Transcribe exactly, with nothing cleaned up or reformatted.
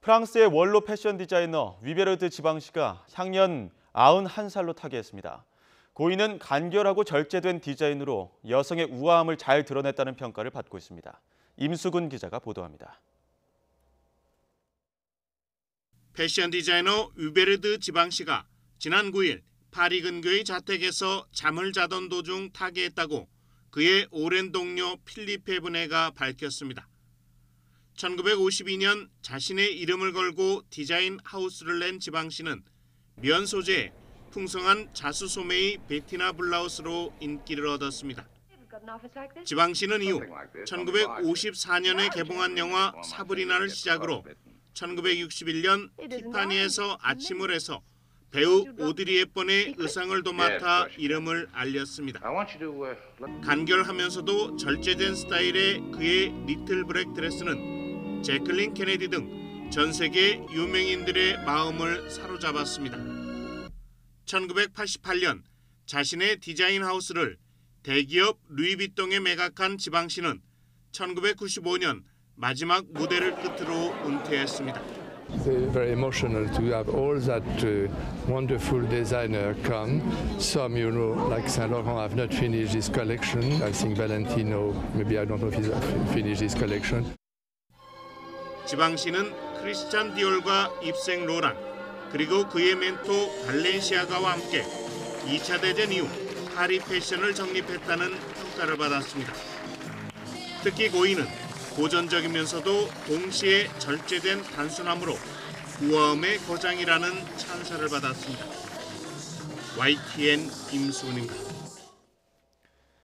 프랑스의 원로 패션 디자이너 위베르드 지방시가 향년 아흔한 살로 타계했습니다. 고인은 간결하고 절제된 디자인으로 여성의 우아함을 잘 드러냈다는 평가를 받고 있습니다. 임수근 기자가 보도합니다. 패션 디자이너 위베르드 지방시가 지난 구일 파리 근교의 자택에서 잠을 자던 도중 타계했다고 그의 오랜 동료 필리페 브네가 밝혔습니다. 천구백오십이 년 자신의 이름을 걸고 디자인 하우스를 낸 지방시는 면 소재의 풍성한 자수 소매의 베티나 블라우스로 인기를 얻었습니다. 지방시는 이후 천구백오십사 년에 개봉한 영화 사브리나를 시작으로 천구백육십일 년 티파니에서 아침을 해서 배우 오드리 헵번의 의상을 도맡아 이름을 알렸습니다. 간결하면서도 절제된 스타일의 그의 리틀 블랙 드레스는 제클린 케네디 등 전 세계 유명인들의 마음을 사로잡았습니다. 천구백팔십팔 년 자신의 디자인 하우스를 대기업 루이비통에 매각한 지방시는 천구백구십오 년 마지막 무대를 끝으로 은퇴했습니다. It's very emotional to have all that uh, wonderful designer come. Some, you know, like Saint Laurent, have not finished his collection. I think Valentino, maybe I don't know if he's finished his collection. 지방시는 크리스찬 디올과 입생 로랑 그리고 그의 멘토 발렌시아가와 함께 이 차 대전 이후 파리 패션을 정립했다는 평가를 받았습니다. 특히 고인은 고전적이면서도 동시에 절제된 단순함으로 우아함의 거장이라는 찬사를 받았습니다. 와이티엔 임수근입니다.